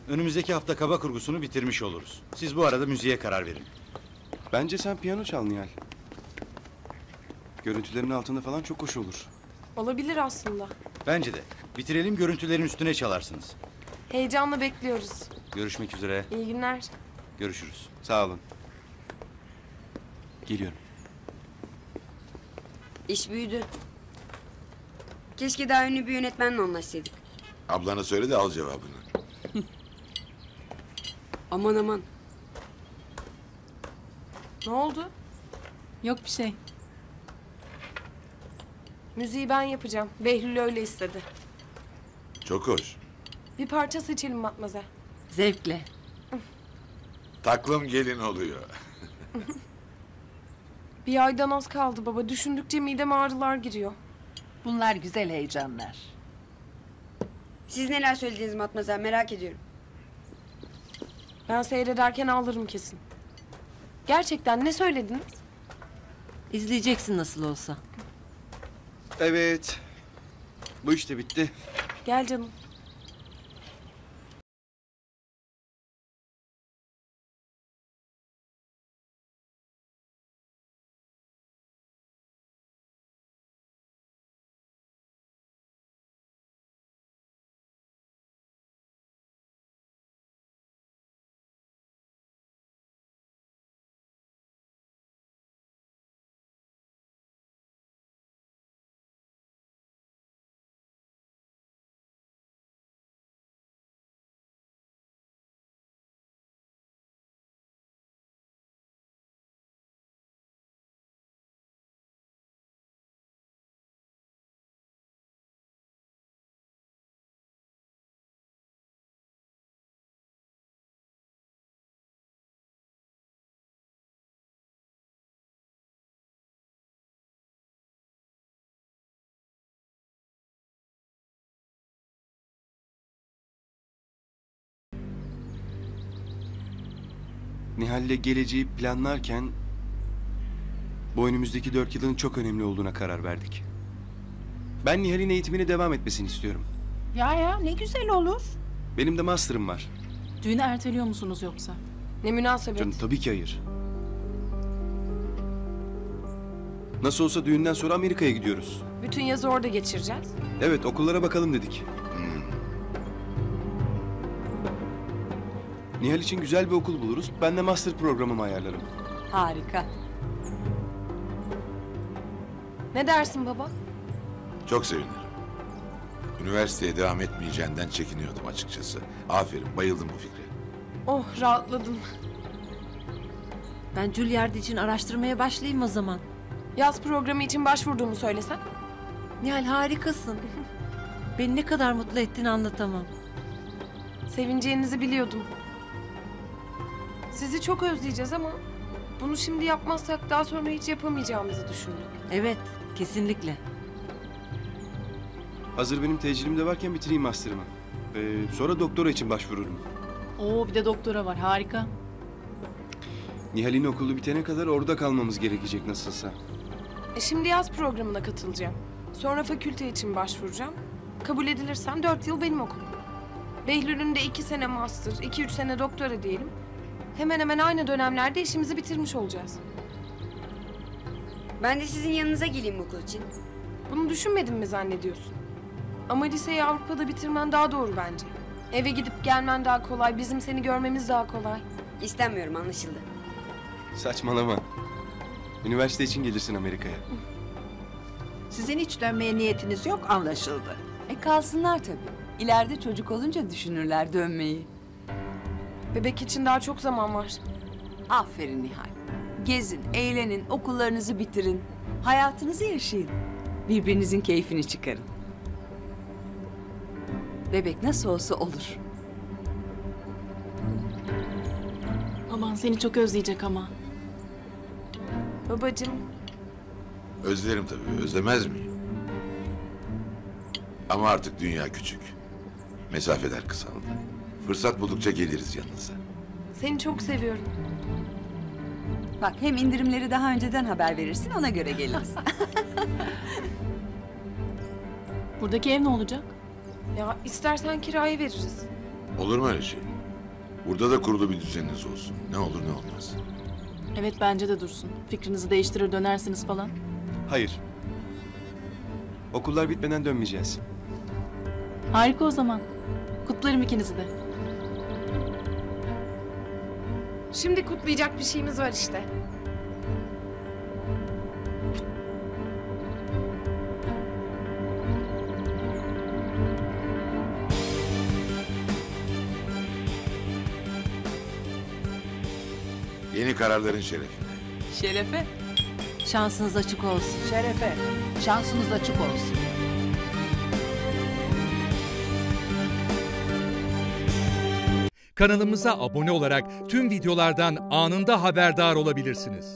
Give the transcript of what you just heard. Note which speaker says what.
Speaker 1: Önümüzdeki hafta kaba kurgusunu bitirmiş oluruz. Siz bu arada müziğe karar verin.
Speaker 2: Bence sen piyano çal Nihal. Görüntülerin altında falan çok hoş olur.
Speaker 3: Olabilir aslında.
Speaker 1: Bence de. Bitirelim, görüntülerin üstüne çalarsınız.
Speaker 3: Heyecanla bekliyoruz.
Speaker 1: Görüşmek üzere.
Speaker 3: İyi günler.
Speaker 1: Görüşürüz.
Speaker 2: Sağ olun. Geliyorum.
Speaker 4: İş büyüdü. Keşke daha ünlü bir yönetmenle anlaşsaydık.
Speaker 5: Ablana söyle de al cevabını.
Speaker 4: Aman aman.
Speaker 3: Ne oldu?
Speaker 6: Yok bir şey.
Speaker 3: Müziği ben yapacağım. Behlül öyle istedi.
Speaker 5: Çok hoş.
Speaker 3: Bir parça seçelim Matmazel.
Speaker 6: Zevkle.
Speaker 5: Taklım gelin oluyor.
Speaker 3: Bir aydan az kaldı baba. Düşündükçe mideme ağrılar giriyor.
Speaker 6: Bunlar güzel heyecanlar.
Speaker 4: Siz neler söylediniz Matmazel, merak ediyorum.
Speaker 3: Ben seyrederken ağlarım kesin. Gerçekten ne söylediniz?
Speaker 6: İzleyeceksin nasıl olsa.
Speaker 2: Evet. Bu iş de bitti.
Speaker 3: Gel canım.
Speaker 2: Nihal'le geleceği planlarken bu önümüzdeki 4 yılın çok önemli olduğuna karar verdik. Ben Nihal'in eğitimine devam etmesini istiyorum.
Speaker 7: Ya ne güzel olur.
Speaker 2: Benim de master'ım var.
Speaker 7: Düğünü erteliyor musunuz yoksa?
Speaker 3: Ne münasebet.
Speaker 2: Canım tabii ki hayır. Nasıl olsa düğünden sonra Amerika'ya gidiyoruz.
Speaker 3: Bütün yazı orada geçireceğiz.
Speaker 2: Evet, okullara bakalım dedik. Nihal için güzel bir okul buluruz. Ben de master programımı ayarlarım.
Speaker 6: Harika.
Speaker 3: Ne dersin baba?
Speaker 5: Çok sevinirim. Üniversiteye devam etmeyeceğinden çekiniyordum açıkçası. Aferin, bayıldım bu fikre.
Speaker 3: Oh, rahatladım.
Speaker 6: Ben Juilliard için araştırmaya başlayayım o zaman.
Speaker 3: Yaz programı için başvurduğumu söylesen.
Speaker 6: Nihal harikasın. Beni ne kadar mutlu ettiğini anlatamam.
Speaker 3: Sevineceğinizi biliyordum. Sizi çok özleyeceğiz ama bunu şimdi yapmazsak daha sonra hiç yapamayacağımızı düşündük.
Speaker 6: Evet, kesinlikle.
Speaker 2: Hazır benim tecilim de varken bitireyim master'ımı. Sonra doktora için başvururum.
Speaker 7: Oo bir de doktora var, harika.
Speaker 2: Nihal'in okulu bitene kadar orada kalmamız gerekecek nasılsa.
Speaker 3: Şimdi yaz programına katılacağım. Sonra fakülte için başvuracağım. Kabul edilirsem 4 yıl benim okulum. Behlül'ün de 2 sene master, 2-3 sene doktora diyelim. Hemen hemen aynı dönemlerde işimizi bitirmiş olacağız.
Speaker 4: Ben de sizin yanınıza geleyim okul için.
Speaker 3: Bunu düşünmedin mi zannediyorsun? Ama liseyi Avrupa'da bitirmen daha doğru bence. Eve gidip gelmen daha kolay, bizim seni görmemiz daha kolay.
Speaker 4: İstenmiyorum, anlaşıldı.
Speaker 2: Saçmalama. Üniversite için gelirsin Amerika'ya.
Speaker 7: Sizin hiç dönmeye niyetiniz yok, anlaşıldı.
Speaker 8: Kalsınlar tabii. İleride çocuk olunca düşünürler dönmeyi.
Speaker 3: Bebek için daha çok zaman var.
Speaker 8: Aferin Nihal. Gezin, eğlenin, okullarınızı bitirin. Hayatınızı yaşayın. Birbirinizin keyfini çıkarın. Bebek nasıl olsa olur.
Speaker 7: Baban seni çok özleyecek ama.
Speaker 3: Babacığım,
Speaker 5: Özlerim tabii, özlemez miyim? Ama artık dünya küçük. Mesafeler kısaldı. Fırsat buldukça geliriz yanınıza.
Speaker 3: seni çok seviyorum.
Speaker 8: Bak hem indirimleri daha önceden haber verirsin, ona göre geliriz.
Speaker 7: Buradaki ev ne olacak?
Speaker 3: Ya istersen kiraya veririz.
Speaker 5: Olur mu öyle şey? Burada da kurulu bir düzeniniz olsun. Ne olur ne olmaz.
Speaker 9: Evet bence de dursun. Fikrinizi değiştirir dönersiniz falan.
Speaker 2: Hayır. Okullar bitmeden dönmeyeceğiz.
Speaker 9: Harika o zaman. Kutlarım ikinizi de.
Speaker 3: Şimdi kutlayacak bir şeyimiz var işte.
Speaker 5: Yeni kararların şerefine.
Speaker 9: Şerefe.
Speaker 6: Şansınız açık olsun.
Speaker 7: Şerefe, şansınız açık olsun.
Speaker 10: Kanalımıza abone olarak tüm videolardan anında haberdar olabilirsiniz.